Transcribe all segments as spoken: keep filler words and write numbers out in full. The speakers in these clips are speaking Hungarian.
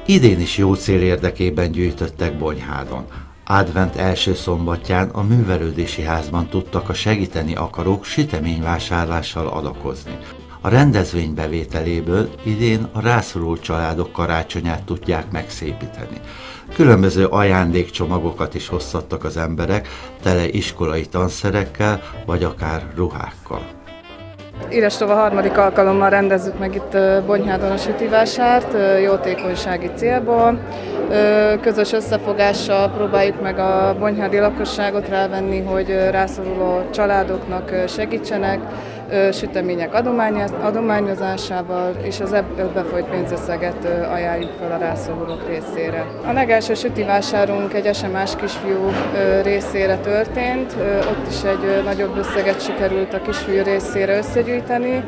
Idén is jó cél érdekében gyűjtöttek Bonyhádon. Advent első szombatján a művelődési házban tudtak a segíteni akarók süteményvásárlással adakozni. A rendezvény bevételéből idén a rászoruló családok karácsonyát tudják megszépíteni. Különböző ajándékcsomagokat is hoztattak az emberek, tele iskolai tanszerekkel, vagy akár ruhákkal. Érestova harmadik alkalommal rendezzük meg itt Bonyhádon a sütivásárt, jótékonysági célból. Közös összefogással próbáljuk meg a bonyhádi lakosságot rávenni, hogy rászoruló családoknak segítsenek, sütemények adományozásával, és az ebből befolyt pénzösszeget ajánljuk fel a rászorulók részére. A legelső sütivásárunk egy es em es kisfiú részére történt, ott is egy nagyobb összeget sikerült a kisfiú részére összegyűjteni.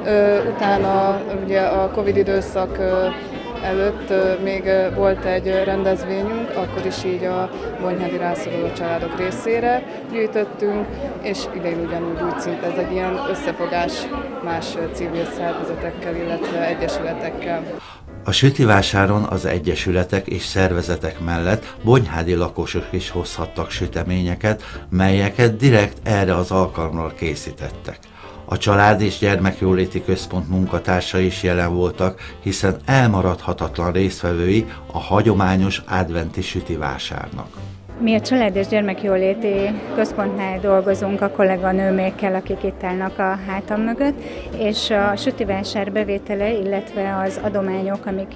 Utána ugye a Covid időszak előtt még volt egy rendezvényünk, akkor is így a bonyhádi rászoruló családok részére gyűjtöttünk, és idén ugyanúgy úgy szinte ez egy ilyen összefogás más civil szervezetekkel, illetve egyesületekkel. A sütivásáron az egyesületek és szervezetek mellett bonyhádi lakosok is hozhattak süteményeket, melyeket direkt erre az alkalomra készítettek. A Család és Gyermekjóléti Központ munkatársai is jelen voltak, hiszen elmaradhatatlan résztvevői a hagyományos adventi sütivásárnak. Mi a Család és Gyermekjóléti Központnál dolgozunk a kolléganőmékkel, akik itt állnak a hátam mögött, és a sütivásár bevétele, illetve az adományok, amik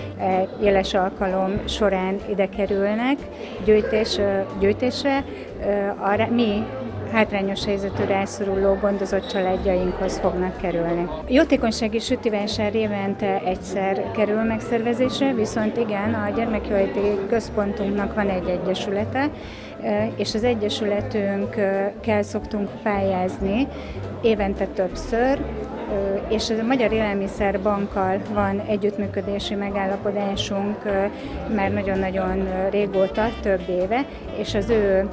jeles alkalom során ide kerülnek gyűjtés, gyűjtésre, arra mi hátrányos helyzetű rászoruló gondozott családjainkhoz fognak kerülni. A jótékonysági sütivásár évente egyszer kerül megszervezésre, viszont igen, a Gyermekjóléti Központunknak van egy egyesülete, és az egyesületünkkel szoktunk pályázni évente többször, és a Magyar Élelmiszerbankkal van együttműködési megállapodásunk már nagyon-nagyon régóta, több éve, és az ő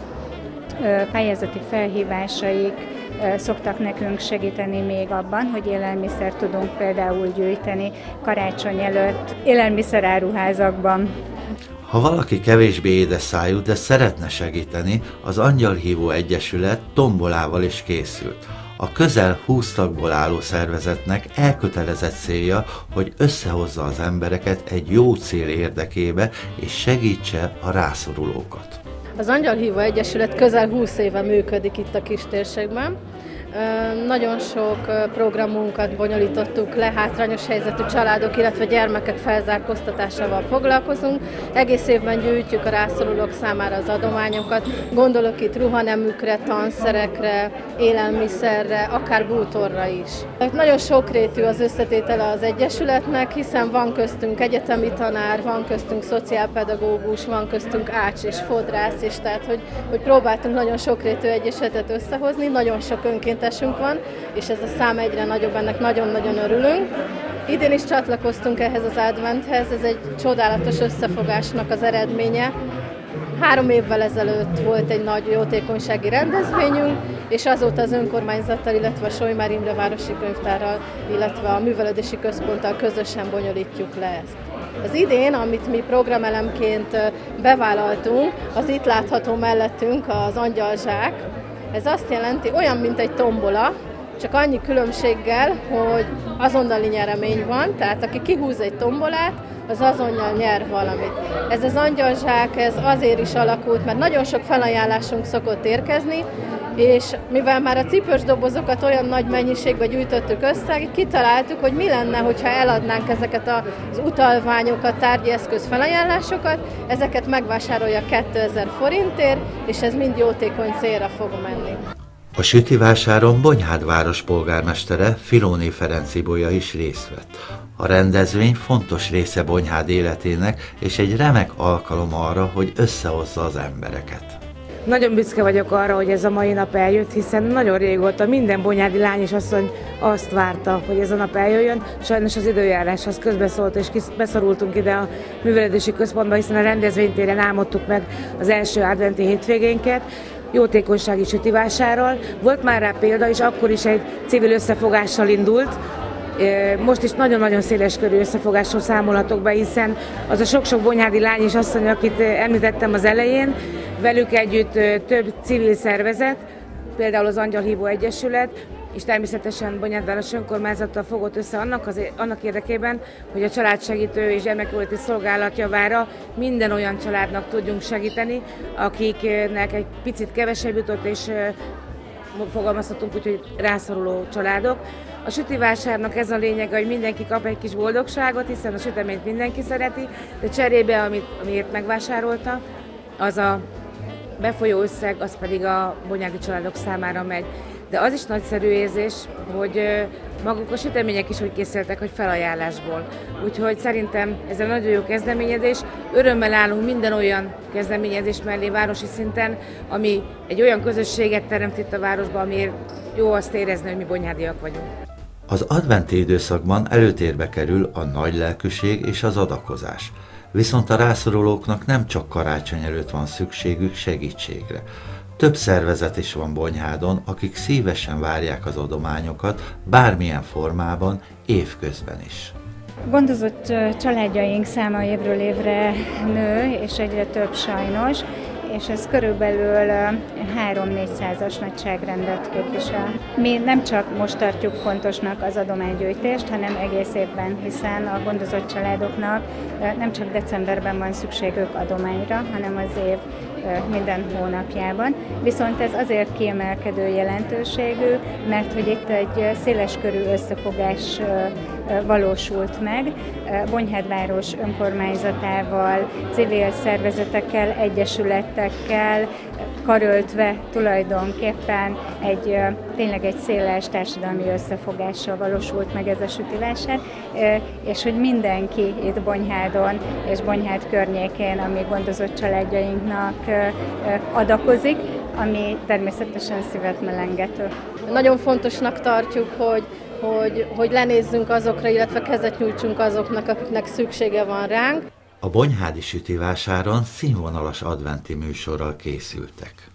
pályázati felhívásaik szoktak nekünk segíteni még abban, hogy élelmiszert tudunk például gyűjteni karácsony előtt élelmiszeráruházakban. Ha valaki kevésbé édes szájú, de szeretne segíteni, az Angyalhívó Egyesület tombolával is készült. A közel húsz tagból álló szervezetnek elkötelezett célja, hogy összehozza az embereket egy jó cél érdekébe, és segítse a rászorulókat. Az Angyalhívó Egyesület közel húsz éve működik itt a kistérségben. Nagyon sok programunkat bonyolítottuk le, hátrányos helyzetű családok, illetve gyermekek felzárkóztatásával foglalkozunk. Egész évben gyűjtjük a rászorulók számára az adományokat, gondolok itt ruhanemükre, tanszerekre, élelmiszerre, akár bútorra is. Nagyon sokrétű az összetétele az Egyesületnek, hiszen van köztünk egyetemi tanár, van köztünk szociálpedagógus, van köztünk ács és fodrász, és tehát, hogy, hogy próbáltunk nagyon sokrétű egyesületet összehozni, nagyon sok önként van, és ez a szám egyre nagyobb, ennek nagyon-nagyon örülünk. Idén is csatlakoztunk ehhez az adventhez, ez egy csodálatos összefogásnak az eredménye. Három évvel ezelőtt volt egy nagy jótékonysági rendezvényünk, és azóta az önkormányzattal, illetve a Solymár Imre Városi Könyvtárral, illetve a Művelődési Központtal közösen bonyolítjuk le ezt. Az idén, amit mi programelemként bevállaltunk, az itt látható mellettünk az angyalzsák. Ez azt jelenti, olyan, mint egy tombola, csak annyi különbséggel, hogy azonnali nyeremény van, tehát aki kihúz egy tombolát, az azonnal nyer valamit. Ez az angyalzsák, ez azért is alakult, mert nagyon sok felajánlásunk szokott érkezni, és mivel már a cipős dobozokat olyan nagy mennyiségben gyűjtöttük össze, kitaláltuk, hogy mi lenne, hogyha eladnánk ezeket az utalványokat, tárgyi eszköz felajánlásokat, ezeket megvásárolja kétezer forintért, és ez mind jótékony célra fog menni. A sütivásáron Bonyhád város polgármestere, Filóné Ferenc Ibolya is részt vett. A rendezvény fontos része Bonyhád életének, és egy remek alkalom arra, hogy összehozza az embereket. Nagyon büszke vagyok arra, hogy ez a mai nap eljött, hiszen nagyon régóta minden bonyhádi lány és asszony azt várta, hogy ez a nap eljöjjön. Sajnos az időjárás az közbeszólt, és beszorultunk ide a Művelődési Központba, hiszen a rendezvénytéren álmodtuk meg az első adventi hétvégénket, jótékonysági sütivásárral. Volt már rá példa, és akkor is egy civil összefogással indult, Most is nagyon-nagyon széles körű összefogásról számolhatok be, hiszen az a sok-sok bonyhádi lány és asszony, akit említettem az elején, velük együtt több civil szervezet, például az Angyalhívó Egyesület, és természetesen Bonyhádváros önkormányzattal fogott össze annak, az, annak érdekében, hogy a családsegítő és gyermekjóléti szolgálat javára minden olyan családnak tudjunk segíteni, akiknek egy picit kevesebb jutott, és fogalmazhatunk úgy, hogy rászoruló családok. A sütivásárnak ez a lényege, hogy mindenki kap egy kis boldogságot, hiszen a süteményt mindenki szereti, de cserébe, amit, amiért megvásárolta, az a befolyó összeg, az pedig a bonyhádi családok számára megy. De az is nagyszerű érzés, hogy maguk a sütemények is úgy készültek, hogy felajánlásból. Úgyhogy szerintem ez egy nagyon jó kezdeményezés. Örömmel állunk minden olyan kezdeményezés mellé városi szinten, ami egy olyan közösséget teremt itt a városban, amiért jó azt érezni, hogy mi bonyhádiak vagyunk. Az adventi időszakban előtérbe kerül a nagy lelkűség és az adakozás. Viszont a rászorulóknak nem csak karácsony előtt van szükségük segítségre. Több szervezet is van Bonyhádon, akik szívesen várják az adományokat, bármilyen formában, évközben is. Gondozott családjaink száma évről évre nő, és egyre több sajnos, és ez körülbelül három-négyszázas nagyságrendet képvisel. Mi nem csak most tartjuk fontosnak az adománygyűjtést, hanem egész évben, hiszen a gondozott családoknak nem csak decemberben van szükségük adományra, hanem az év minden hónapjában. Viszont ez azért kiemelkedő jelentőségű, mert hogy itt egy széleskörű összefogás valósult meg. Bonyhádváros önkormányzatával, civil szervezetekkel, egyesületekkel karöltve tulajdonképpen egy, tényleg egy széles társadalmi összefogással valósult meg ez a sütivásár, és hogy mindenki itt Bonyhádon és Bonyhád környékén, ami gondozott családjainknak adakozik, ami természetesen szívet melengető. Nagyon fontosnak tartjuk, hogy Hogy, hogy lenézzünk azokra, illetve kezet nyújtsunk azoknak, akiknek szüksége van ránk. A bonyhádi sütivásáron színvonalas adventi műsorral készültek.